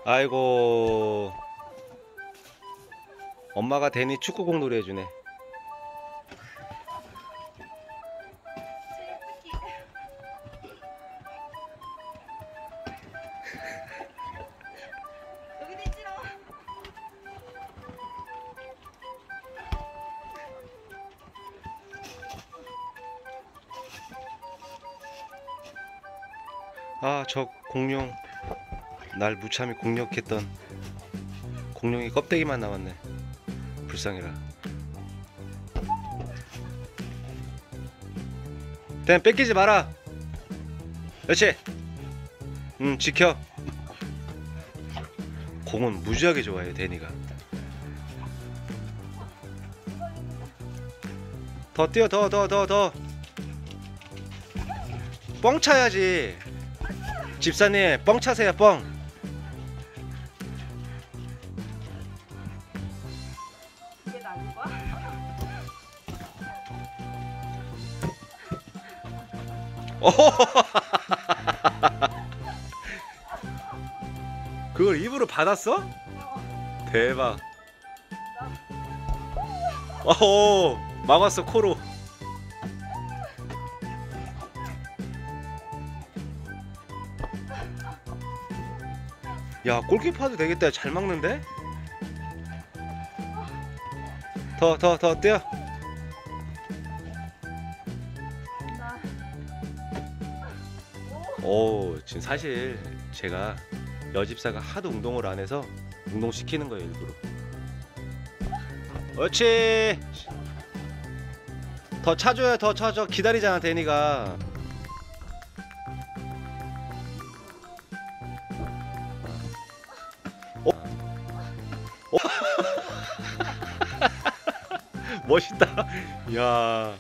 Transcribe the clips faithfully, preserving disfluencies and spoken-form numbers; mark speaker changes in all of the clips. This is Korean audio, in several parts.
Speaker 1: 아이고, 엄마가 데니 축구공 놀이 해주네.
Speaker 2: 여기도 있지롱.
Speaker 1: 아, 저 공룡, 날 무참히 공격했던 공룡이 껍데기만 남았네. 불쌍해라. 댄 뺏기지 마라. 그렇지. 응, 지켜. 공은 무지하게 좋아해 데니가. 더 뛰어, 더 더 더 더. 뻥 차야지. 집사님 뻥 차세요. 뻥.
Speaker 2: 이게 나는 거야?
Speaker 1: 그걸 입으로 받았어? 대박. 오, 막았어 코로. 야, 골키퍼도 되겠다. 잘 막는데? 더 더 더 뛰어.
Speaker 2: 나.
Speaker 1: 오, 지금 사실 제가 여집사가 하도 운동을 안 해서 운동 시키는 거예요, 일부러. 그렇지. 더 차줘요. 더 차줘. 기다리잖아 데니가. 어? 어? 멋있다. 야.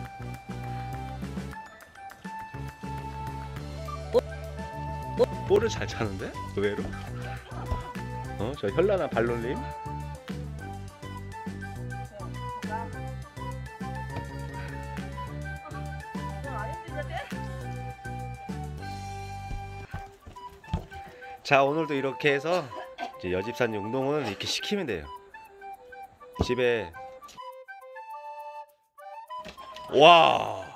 Speaker 1: 볼을 잘 차는데? 의외로? 어? 저 현란한 발놀림? 자, 오늘도 이렇게 해서 이제 여집사님 운동은 이렇게 시키면 돼요. 집에. 와,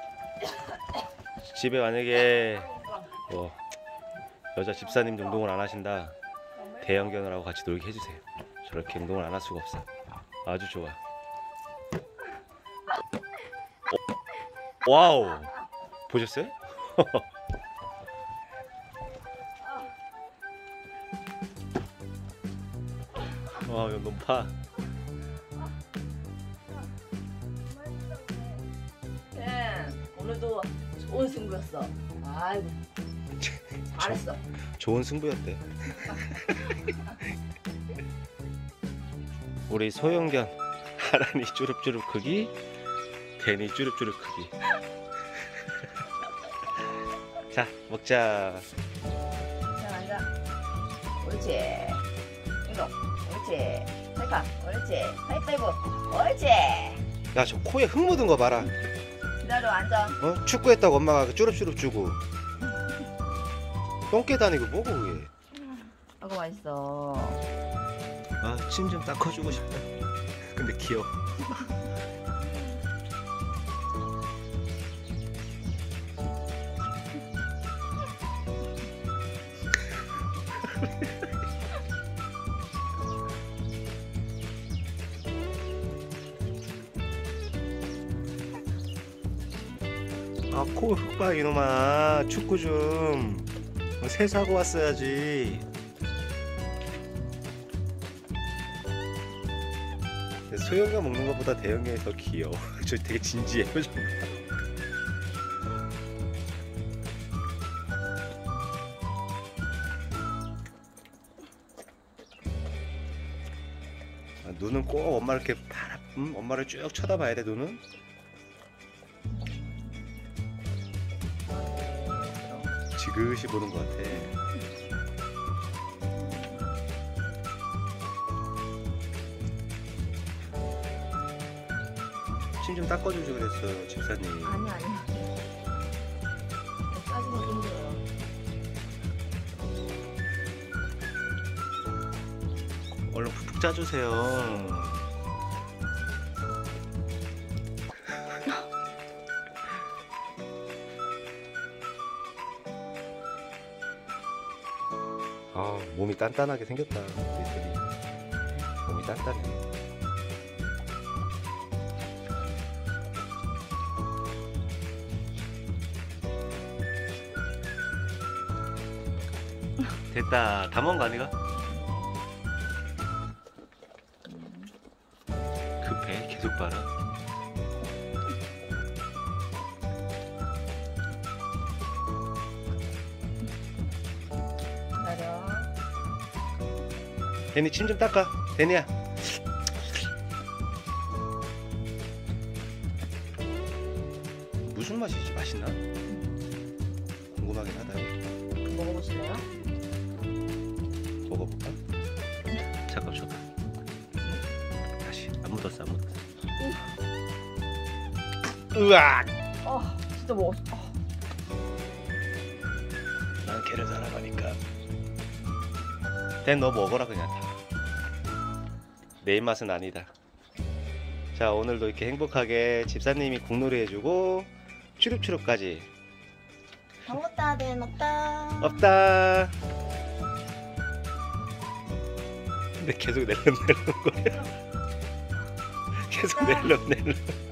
Speaker 1: 집에 만약에 뭐 여자 집사님 운동을 안 하신다, 대형견을 같이 놀게 해주세요. 저렇게 운동을 안 할 수가 없어. 아주 좋아. 어? 와우, 보셨어요? 와, 이거 높아.
Speaker 2: 네, 오늘도 좋은 승부였어. 아이고, 잘했어.
Speaker 1: 좋은 승부였대. 우리 소형견 하란이 쭈릅쭈릅 크기, 데니 쭈릅쭈릅 크기. 자, 먹자.
Speaker 2: 자, 앉아. 옳지. 이거, 옳지. 팔까, 옳지. 하이파이브, 옳지.
Speaker 1: 야, 저 코에 흙 묻은 거 봐라.
Speaker 2: 기다려, 앉아.
Speaker 1: 어? 축구했다고 엄마가 그 쭈릅쭈릅 주고 똥개 다니고 뭐고 그게.
Speaker 2: 아이고, 맛있어.
Speaker 1: 아, 침 좀 닦아주고 싶다. 근데 귀여워. 아, 코 흙봐 이놈아. 축구 좀 세수하고 왔어야지. 소형견 먹는 것보다 대형견이 더 귀여워. 저 되게 진지해 표정. 아, 눈은 꼭 엄마 이렇게 바라, 음? 엄마를 쭉 쳐다봐야 돼. 눈은 지그시 보는 것 같아. 침 좀 닦아주지 그랬어요 집사님.
Speaker 2: 아니, 아니. 빠지면 힘들어요.
Speaker 1: 얼른 푹푹 짜주세요. 아, 몸이 단단하게 생겼다. 우리들이 몸이 단단해. 됐다. 다 먹은 거 아니가? 급해. 계속 봐라.
Speaker 2: 기다려.
Speaker 1: 데니 침 좀 닦아. 데니야. 무슨 맛이지? 맛있나? 궁금하긴 하다.
Speaker 2: 먹어보실래요?
Speaker 1: 먹어볼까? 잠깐 줘봐. 다시 안 묻었어, 안 묻었어. 으악!
Speaker 2: 어, 진짜 먹었어. 어.
Speaker 1: 난 걔를 사랑하니까. 댄 너 먹어라 그냥 다. 내 입맛은 아니다. 자, 오늘도 이렇게 행복하게 집사님이 국놀이 해주고 추룹추룹까지
Speaker 2: 다 먹었다, 네, 먹다.
Speaker 1: 없다. 근데 계속 낼름낼름 거려. 계속 낼름낼름.